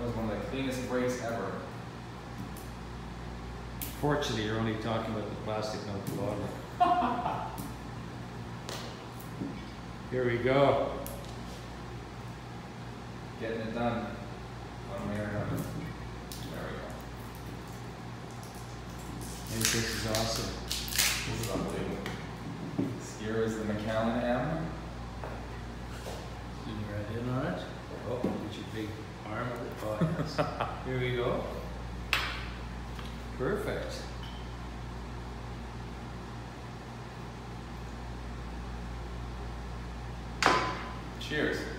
That was one of the cleanest brakes ever. Fortunately, you're only talking about the plastic, not the water. Here we go. Getting it done. One way or another. There we go. I think this is awesome. This is unbelievable. Here is the Macallan M. Zoom right in on it. Oh, look at your big arm of it. Oh, yes. Here we go. Perfect. Cheers.